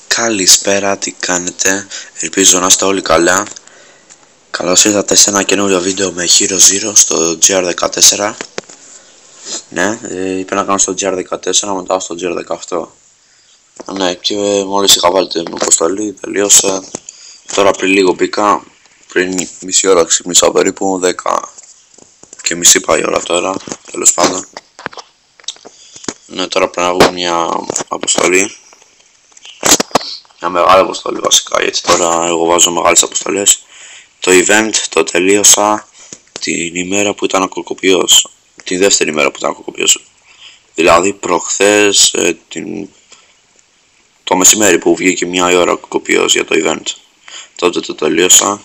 Καλησπέρα, τι κάνετε? Ελπίζω να είστε όλοι καλά. Καλώς ήρθατε σε ένα καινούριο βίντεο με Hero Zero στο GR14. Ναι, είπα να κάνω στο GR14 μετά στο GR18. Ναι, και μόλις είχα βάλει την αποστολή, τελείωσε. Τώρα πριν λίγο μπήκα, πριν μισή ώρα ξύπνησα περίπου, 10 και μισή πάει η ώρα τώρα, τέλος πάντων. Ναι, τώρα πρέπει να βγω μια αποστολή. Μια μεγάλη αποστολή βασικά, γιατί τώρα εγώ βάζω μεγάλες αποστολές. Το event το τελείωσα την ημέρα που ήταν ο κοκοπιός. Τη δεύτερη ημέρα που ήταν ο κοκοπιός. Δηλαδή προχθές, το μεσημέρι που βγήκε μια ώρα ο κοκοπιός για το event. Τότε το τελείωσα.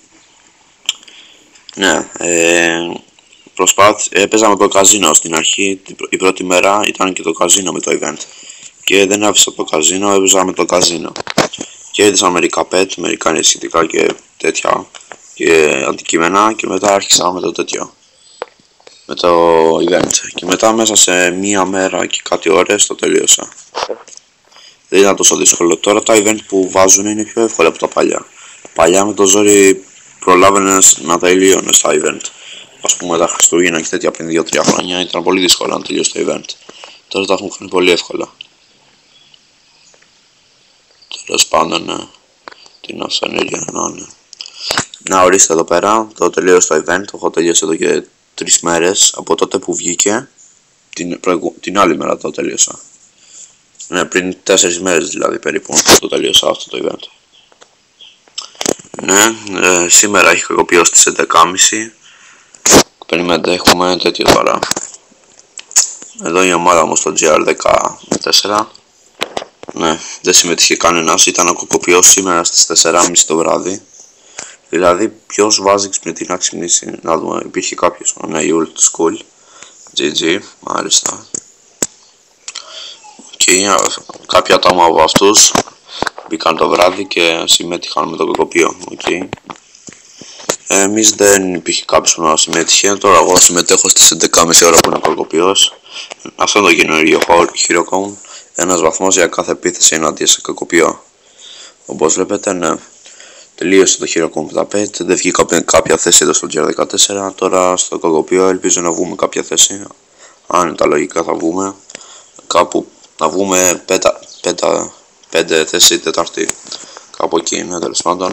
Ναι, έπαιζα με το καζίνο στην αρχή. Η πρώτη μέρα ήταν και το καζίνο με το event. Και δεν άφησα το καζίνο, έπαιζα με το καζίνο. Και έδειξα μερικά pet, μερικά ενισχυτικά και τέτοια και αντικείμενα, και μετά άρχισα με το τέτοιο, με το event, και μετά μέσα σε μία μέρα και κάτι ώρες το τελείωσα. Δεν ήταν τόσο δύσκολο. Τώρα τα event που βάζουν είναι πιο εύκολα από τα παλιά. Παλιά με το ζόρι προλάβαινες να τελειώνεις τα event. Ας πούμε τα Χριστούγεννα και τέτοια πριν 2-3 χρόνια ήταν πολύ δύσκολο να τελειώσει το event. Τώρα τα έχουν κάνει πολύ εύκολα. Τέλος πάντων, ναι. Την αυτοενέργεια, ναι. Να, ορίστε εδώ πέρα, το τελείωσε το event, το έχω τελειώσει εδώ και 3 μέρες, από τότε που βγήκε, την άλλη μέρα το τελείωσα. Ναι, πριν 4 μέρες δηλαδή περίπου, το τελείωσα αυτό το event. Ναι, σήμερα έχει κακοποιώσει στις 11.30, περιμένετε, έχουμε τέτοιο τώρα. Εδώ η ομάδα μου στο GR14. Ναι, δεν συμμετείχε κανένας, ήταν ο κοκοπιός σήμερα στις 4.30 το βράδυ. Δηλαδή, ποιος βάζει ξυπνητή να ξυπνήσει? Να δούμε, υπήρχε κάποιος. Ναι, η Old School. GG, μάλιστα. Και κάποια άτομα από αυτούς μπήκαν το βράδυ και συμμετείχαν με το κοκοπίο. Okay. Εμείς δεν υπήρχε κάποιος που να συμμετείχε. Τώρα εγώ συμμετέχω στις 11.30 ώρα που είναι ο κοκοπιός. Αυτό είναι το καινούργιο Hero Count. Ένας βαθμός για κάθε επίθεση εναντίον σε κακοποιό. Όπως βλέπετε, ναι, τελείωσε το Hero Computapet, δεν βγήκε κάποια θέση εδώ στο GR14. Τώρα στο κακοποιό ελπίζω να βγούμε κάποια θέση. Αν είναι τα λογικά θα βγούμε. Κάπου να βγούμε 5 θέση τετάρτη. Κάπου εκεί είναι, τέλος πάντων.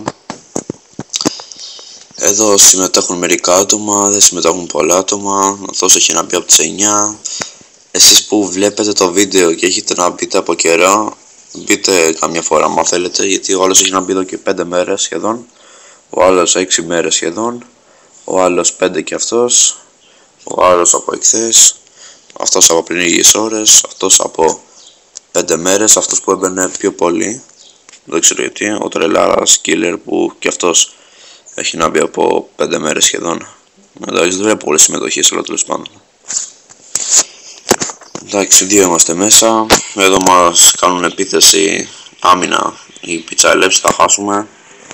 Εδώ συμμετέχουν μερικά άτομα, δεν συμμετέχουν πολλά άτομα. Αυτός έχει να μπει από τις 9. Εσείς που βλέπετε το βίντεο και έχετε να μπείτε από καιρό, μπείτε καμιά φορά αν θέλετε, γιατί ο άλλος έχει να μπει εδώ και 5 μέρες σχεδόν, ο άλλος 6 μέρες σχεδόν, ο άλλος 5 και αυτός, ο άλλος από εχθές, αυτός από πριν λίγες ώρες, αυτός από 5 μέρες, αυτός που έμπαινε πιο πολύ, δεν ξέρω γιατί, ο τρελάρας killer που και αυτός έχει να μπει από 5 μέρες σχεδόν. Εντάξει, δεν βλέπω πολλές συμμετοχές, αλλά τέλος πάντων. Εντάξει, 2 είμαστε μέσα. Εδώ μας κάνουν επίθεση άμυνα οι πιτσαλέψεις, θα χάσουμε.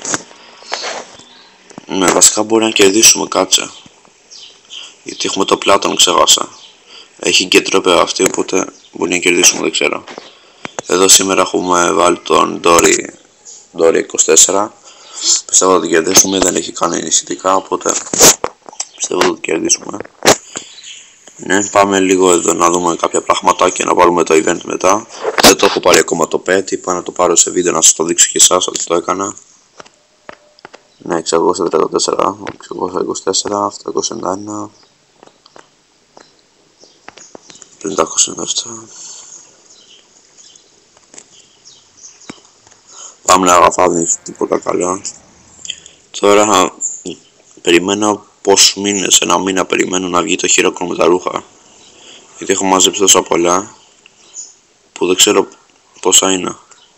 Ναι, βασικά μπορεί να κερδίσουμε, κάτσε. Γιατί έχουμε το Πλάτων, ξέχασα. Έχει και τρόπε αυτή, οπότε μπορεί να κερδίσουμε, δεν ξέρω. Εδώ σήμερα έχουμε βάλει τον Dory 24. Πιστεύω ότι κερδίσουμε, δεν έχει κάνει ενισχυτικά, οπότε πιστεύω ότι κερδίσουμε. Ναι, πάμε λίγο εδώ να δούμε κάποια πράγματα και να βάλουμε το event μετά. Δεν το έχω πάρει ακόμα το pet, είπα να το πάρω σε βίντεο να σας το δείξω και εσάς ότι το έκανα. Ναι, 634, 624, 791, 597. Πάμε να αγαφάμε τίποτα καλό. Τώρα περιμένω πόσους μήνες, ένα μήνα περιμένω να βγει το Hero Count με τα ρούχα, γιατί έχω μαζέψει τόσα πολλά που δεν ξέρω πόσα είναι.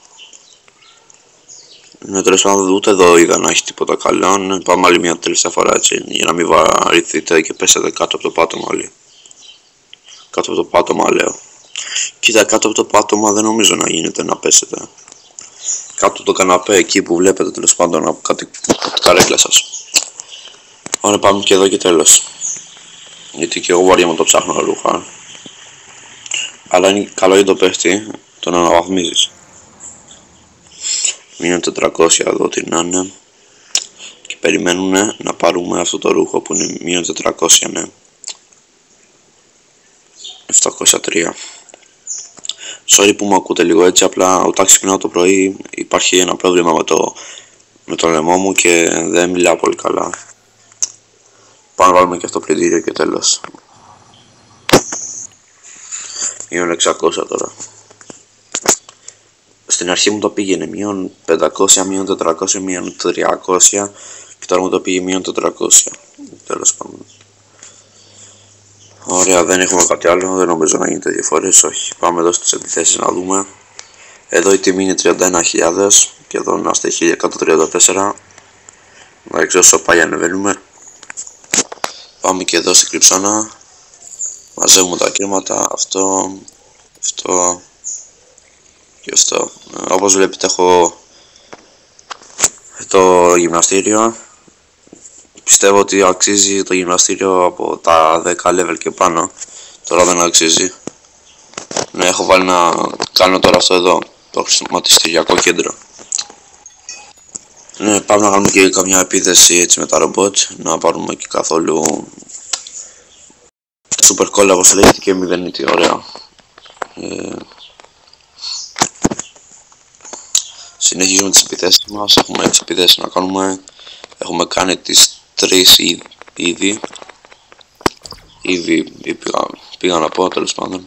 Ναι, τέλος πάντων, ούτε εδώ είδα να έχει τίποτα καλό. Ναι, πάμε άλλη μια τελευταία φορά έτσι, για να μην βαρύθετε και πέσετε κάτω από το πάτωμα όλοι. Κάτω από το πάτωμα λέω. Κοίτα, κάτω από το πάτωμα δεν νομίζω να γίνεται να πέσετε. Κάτω από το καναπέ εκεί που βλέπετε, τέλος πάντων, από κάτι καρέκλα σας. Ωραία, πάμε και εδώ και τέλος. Γιατί και εγώ βαριέμαι το ψάχνω ρούχα. Αλλά είναι καλό για το παίχτη το να αναβαθμίζεις. μείον 400 εδώ τι να είναι. Και περιμένουν να πάρουμε αυτό το ρούχο που είναι μείον 400, ναι. 703. Sorry που μου ακούτε λίγο έτσι, απλά όταν ξυπνάω το πρωί υπάρχει ένα πρόβλημα με το λαιμό μου και δεν μιλάω πολύ καλά. Πάμε να βάλουμε και αυτό πλυντήριο και τέλος. Μείον 600 τώρα. Στην αρχή μου το πήγαινε μείον 500, μείον 400, μείον 300 και τώρα μου το πήγε μείον 400. Τέλος πάντων. Ωραία, δεν έχουμε κάτι άλλο, δεν νομίζω να γίνεται διαφορές, όχι. Πάμε εδώ στις επιθέσεις να δούμε. Εδώ η τιμή είναι 31.000 και εδώ είμαστε 1134. Εντάξει, όσο πάει ανεβαίνουμε. Πάμε και εδώ στην κρυψώνα. Μαζεύουμε τα ακρίματα, αυτό και αυτό. Όπως βλέπετε έχω το γυμναστήριο. Πιστεύω ότι αξίζει το γυμναστήριο από τα 10 level και πάνω. Τώρα δεν αξίζει. Ναι, έχω βάλει να κάνω τώρα αυτό εδώ, το χρηματιστηριακό κέντρο. Ναι, πάμε να κάνουμε και καμιά επίθεση έτσι με τα ρομπότ. Να πάρουμε και καθόλου super cola όπως λέγεται και μηδενίτη, ωραία. Συνεχίζουμε τις επιθέσεις μας, έχουμε 6 επιθέσεις να κάνουμε. Έχουμε κάνει τις 3 ήδη πήγα να πω, τέλος πάντων.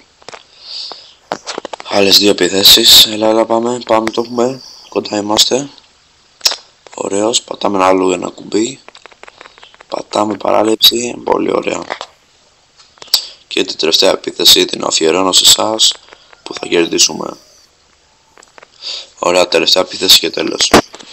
Άλλες 2 επιθέσεις, έλα πάμε, το έχουμε, κοντά είμαστε. Ωραίος, πατάμε άλλο ένα κουμπί. Πατάμε παράληψη, πολύ ωραία. Και την τελευταία επίθεση την αφιερώνω σε εσάς που θα κερδίσουμε. Ωραία, τελευταία επίθεση και τέλος.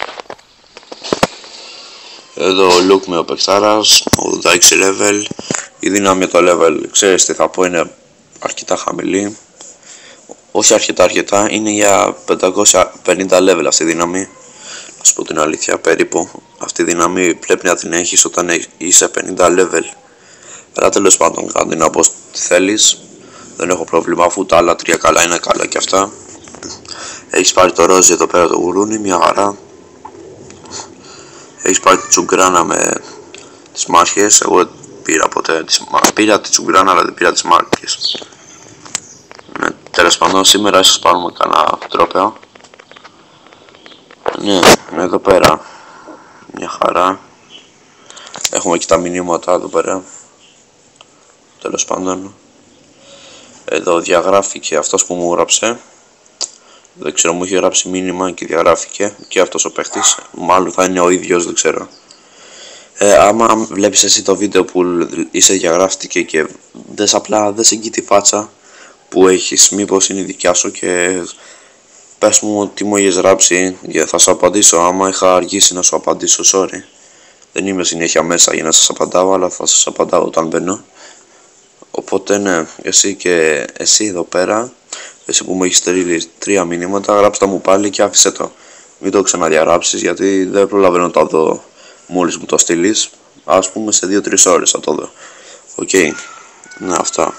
Εδώ ο Luke με ο Πεκτάρας, 86 level. Η δύναμη το level, ξέρεις τι θα πω, είναι αρκετά χαμηλή. Όχι αρκετά, είναι για 550 level αυτή η δύναμη. Να σου πω την αλήθεια, περίπου. Αυτή η δύναμη πρέπει να την έχεις όταν είσαι 50 level. Αλλά τέλος πάντων, κάνω την όπως θέλεις. Δεν έχω πρόβλημα, αφού τα άλλα 3 καλά είναι καλά και αυτά. Έχεις πάρει το ρόζι εδώ πέρα το γουρούνι, μια χαρά. Έχεις πάρει τη τσουγκράνα με τις μάχες. Εγώ πήρα ποτέ πήρα τη τσουγκράνα αλλά δεν πήρα τις μάχες. Ναι, τέλος πάντων σήμερα ίσως πάρουμε κανένα τρόπαιο. Ναι, εδώ πέρα μια χαρά. Έχουμε και τα μηνύματα εδώ πέρα. Τέλος πάντων. Εδώ διαγράφηκε αυτός που μου γράψε. Δεν ξέρω, μου είχε γράψει μήνυμα και διαγράφηκε και αυτός ο παίχτης. Μάλλον θα είναι ο ίδιος, δεν ξέρω. Άμα βλέπεις εσύ το βίντεο που είσαι διαγράφτηκε και απλά δες εκεί τη φάτσα που έχεις, μήπως είναι η δικιά σου και πες μου τι μου έχεις γράψει και θα σου απαντήσω. Άμα είχα αργήσει να σου απαντήσω, sorry. Δεν είμαι συνέχεια μέσα για να σας απαντάω, αλλά θα σας απαντάω όταν μπαίνω. Οπότε ναι, εσύ και εσύ εδώ πέρα, εσύ που μου έχεις στείλει 3 μηνύματα, γράψτε μου πάλι και άφησε το. Μην το ξαναδιαγράψεις γιατί δεν προλαβαίνω να το δω μόλις μου το στείλεις. Ας πούμε σε 2-3 ώρες θα το δω. Οκ. Ναι, αυτά.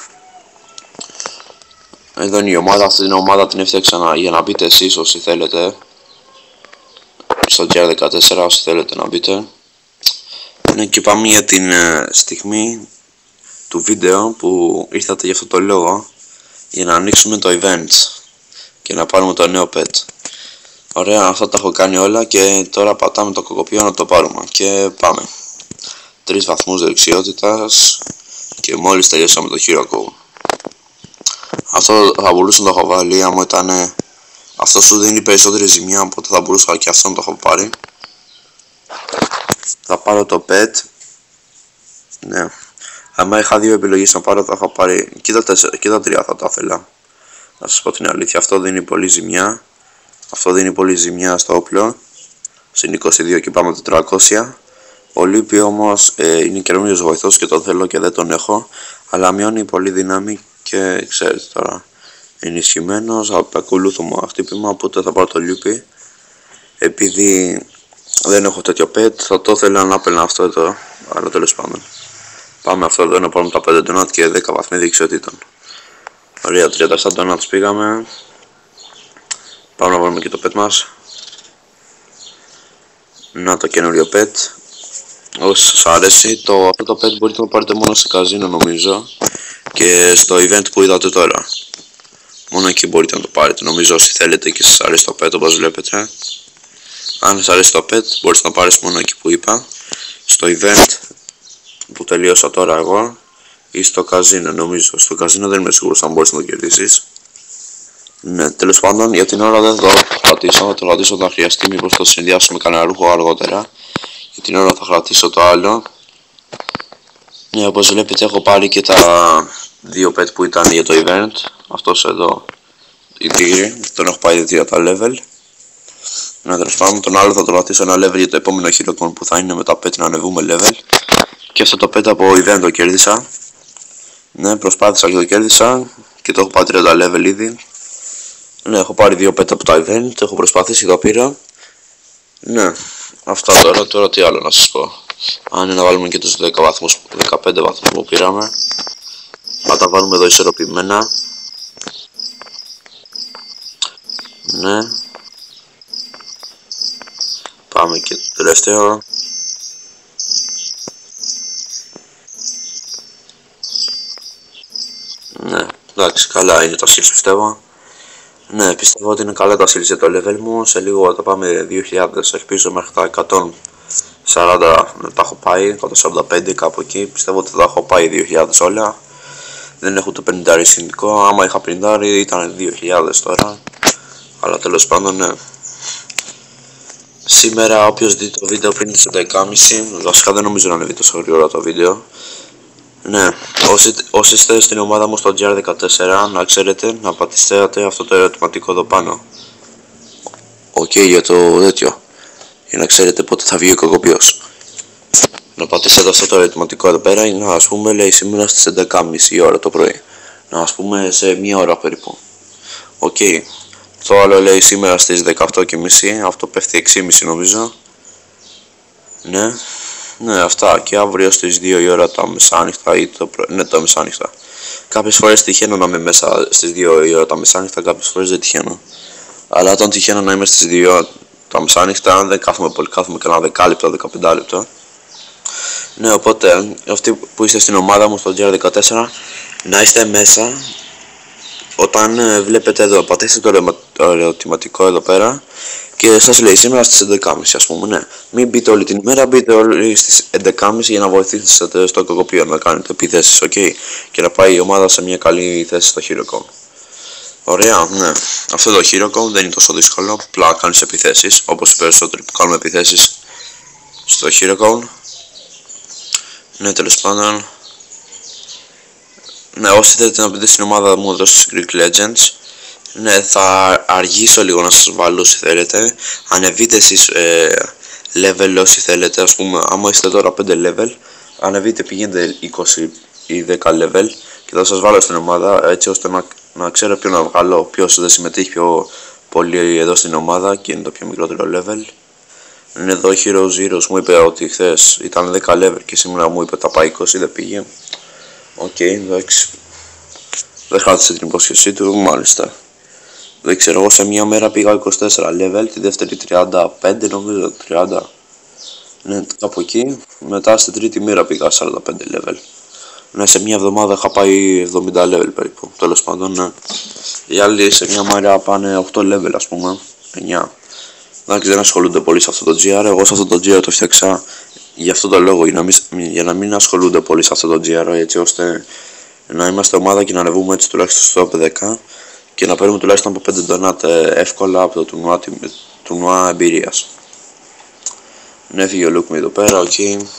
Εδώ είναι η ομάδα, αυτή την ομάδα την έφτιαξα για να μπείτε εσείς όσοι θέλετε. Στο GR14 όσοι θέλετε να μπείτε. Ναι, και πάμε για την στιγμή του βίντεο που ήρθατε για αυτό το λόγο, για να ανοίξουμε το event και να πάρουμε το νέο pet. Ωραία, αυτά τα έχω κάνει όλα και τώρα πατάμε το κοκοπείο να το πάρουμε και πάμε. 3 βαθμούς δεξιότητας και μόλις τελειώσαμε το hero code. Αυτό θα μπορούσα να το έχω βάλει άμα ήταν. Αυτό σου δίνει περισσότερη ζημιά, οπότε θα μπορούσα και αυτό να το έχω πάρει. Θα πάρω το pet. Ναι. Άμα είχα 2 επιλογές να πάρω, θα είχα πάρει και τα 3 θα τα ήθελα. Να σας πω την αλήθεια, αυτό δίνει πολύ ζημιά. Αυτό δίνει πολύ ζημιά στο όπλο. Συν 22 και πάμε 400. Ο Λύπη όμως είναι καινούριος βοηθός και τον θέλω και δεν τον έχω. Αλλά μειώνει πολύ δύναμη και ξέρετε τώρα. Ενισχυμένος, ακολούθω χτύπημα, οπότε θα πάρω το Λύπη. Επειδή δεν έχω τέτοιο pet, θα το ήθελα να έπαιρνα αυτό εδώ. Αλλά τέλος πάντων. Πάμε αυτό εδώ να πάρουμε τα 5 donut και 10 βαθμοί δεξιοτήτων. Ωραία, 37 donuts πήγαμε. Πάμε να βάλουμε και το pet μας. Να το καινούριο pet. Όσοι σας αρέσει, αυτό το pet μπορείτε να το πάρετε μόνο σε καζίνο νομίζω. Και στο event που είδατε τώρα. Μόνο εκεί μπορείτε να το πάρετε. Νομίζω όσοι θέλετε και σας αρέσει το pet όπως βλέπετε. Αν σας αρέσει το pet μπορείτε να το πάρετε μόνο εκεί που είπα. Στο event που τελείωσα τώρα εγώ. Ή στο καζίνο νομίζω. Στο καζίνο δεν είμαι σίγουρος αν μπορείς να το κερδίσεις. Ναι, τέλος πάντων για την ώρα δεν θα το κρατήσω. Θα το κρατήσω όταν χρειαστεί. Μήπως το συνδυάσω με κανένα ρούχο αργότερα. Για την ώρα θα κρατήσω το άλλο. Ναι, όπως βλέπετε έχω πάρει και τα δύο pet που ήταν για το event. Αυτός εδώ, η τίγρη, τον έχω πάει για τα level. Ναι, τέλος πάντων, τον άλλο θα το κρατήσω ένα level για το επόμενο HeroCon που θα είναι με τα pet να ανεβούμε level. Και αυτό το pet από event το κέρδισα. Ναι, προσπάθησα και το κέρδισα και το έχω πάρει 30 level ήδη. Ναι, έχω πάρει δύο pet από τα event, έχω προσπαθήσει και το πήρα. Ναι, αυτά τώρα τι άλλο να σας πω. Αν είναι να βάλουμε και τους 10 βαθμούς, 15 βαθμούς που πήραμε. Θα τα βάλουμε εδώ ισορροπημένα. Ναι. Πάμε και το τελευταίο. Ναι, εντάξει, καλά είναι τα skills πιστεύω. Ναι, πιστεύω ότι είναι καλά τα skills για το level μου. Σε λίγο θα πάμε 2000, ελπίζω μέχρι τα 140 να τα έχω πάει, 145 κάπου εκεί. Πιστεύω ότι θα τα έχω πάει 2000 όλα. Δεν έχω το 50 συνδικό, άμα είχα 50 ήταν 2000 τώρα. Αλλά τέλος πάντων ναι. Σήμερα όποιος δει το βίντεο πριν τις 11.30, βασικά δεν νομίζω να ανεβεί τόσο γρήγορα το βίντεο. Ναι, όσοι είστε στην ομάδα μου στο GR14, να ξέρετε να πατήσετε αυτό το ερωτηματικό εδώ πάνω. Οκ, για το τέτοιο. Για να ξέρετε πότε θα βγει ο κακοποιός. Να πατήσετε αυτό το ερωτηματικό εδώ πέρα, να ας πούμε λέει σήμερα στις 11.30 ώρα το πρωί. Να ας πούμε σε μία ώρα περίπου. Οκ. Το άλλο λέει σήμερα στις 18.30, αυτό πέφτει 6.30 νομίζω. Ναι. Ναι, αυτά και αύριο στις 2 η ώρα τα μεσάνυχτα ή τα μεσάνυχτα. Κάποιες φορές τυχαίνω να είμαι μέσα στις 2 η ώρα τα μεσάνυχτα, κάποιες φορές δεν τυχαίνω. Αλλά όταν τυχαίνω να είμαι στις 2 τα μεσάνυχτα δεν κάθομαι πολύ, κάθομαι κανένα 10 λεπτό, 15 λεπτό. Ναι, οπότε αυτοί που είστε στην ομάδα μου στο GR14 να είστε μέσα. Όταν βλέπετε εδώ, πατήστε το ερωτηματικό εδώ πέρα και σας λέει σήμερα στις 11.30 ας πούμε, ναι. Μην μπείτε όλη την ημέρα, μπείτε όλοι στις 11.30 για να βοηθήσετε στο κακοποιείο να κάνετε επιθέσεις, ok. Και να πάει η ομάδα σε μια καλή θέση στο HeroCon. Ωραία, ναι. Αυτό το HeroCon δεν είναι τόσο δύσκολο, απλά κάνεις επιθέσεις, όπως οι περισσότεροι που κάνουμε επιθέσεις στο HeroCon. Ναι, τέλος πάντων. Ναι, όσοι θέλετε να μπείτε στην ομάδα μου εδώ στους Greek Legends, ναι, θα αργήσω λίγο να σας βάλω όσοι θέλετε. Ανεβείτε εσείς level όσοι θέλετε, ας πούμε, άμα είστε τώρα 5 level, ανεβείτε, πηγαίνετε 20 ή 10 level και θα σας βάλω στην ομάδα, έτσι ώστε να ξέρω ποιο να βγάλω, ποιος δεν συμμετέχει πιο πολύ εδώ στην ομάδα και είναι το πιο μικρότερο level. Είναι εδώ Hero Zeros, μου είπε ότι χθες ήταν 10 level και σήμερα μου είπε τα πάει 20, δεν πήγε. Οκ, εντάξει. Δεν κράτησε την υπόσχεσή του, μάλιστα. Δεν ξέρω, εγώ σε μια μέρα πήγα 24 level, τη δεύτερη 35 νομίζω, 30. Ναι, κάπου εκεί. Μετά στην τρίτη μέρα πήγα 45 level. Ναι, σε μια εβδομάδα είχα πάει 70 level περίπου. Τέλος πάντων, ναι. Οι άλλοι σε μια μέρα πάνε 8 level ας πούμε, 9. Εντάξει, δεν ασχολούνται πολύ σε αυτό το GR. Εγώ σε αυτό το GR το φτιάξα για αυτό το λόγο, για να μην ασχολούνται πολύ σε αυτό το GR, έτσι ώστε να είμαστε ομάδα και να ανεβούμε έτσι τουλάχιστον στο top 10 και να παίρνουμε τουλάχιστον από 5 donate εύκολα από το τουρνουά εμπειρίας. Ναι, έφυγε ο Λουκ εδώ πέρα, οκ.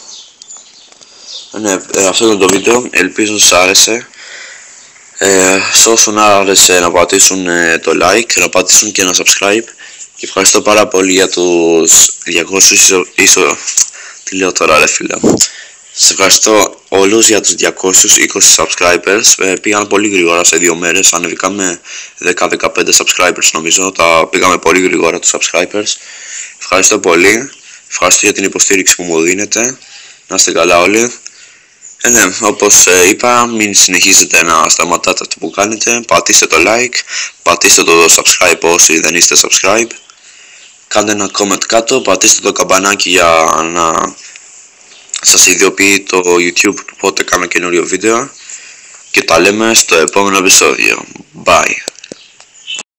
Ναι, αυτό ήταν το βίντεο, ελπίζω να σας άρεσε. Σε όσους άρεσε να πατήσουν το like, να πατήσουν και ένα subscribe. Και ευχαριστώ πάρα πολύ για τους 200 τι λέω τώρα ρε φίλε. Σας ευχαριστώ όλους για τους 220 subscribers. Πήγαν πολύ γρήγορα σε 2 μέρες. Ανεβήκαμε 10-15 subscribers νομίζω. Τα πήγαμε πολύ γρήγορα τους subscribers. Ευχαριστώ πολύ. Ευχαριστώ για την υποστήριξη που μου δίνετε. Να είστε καλά όλοι. Ναι, όπως είπα, μην συνεχίζετε να σταματάτε αυτό που κάνετε. Πατήστε το like, πατήστε το subscribe όσοι δεν είστε subscribe. κάντε ένα comment κάτω, πατήστε το καμπανάκι για να σας ειδοποιεί το YouTube πότε κάνω καινούριο βίντεο και τα λέμε στο επόμενο επεισόδιο. Bye.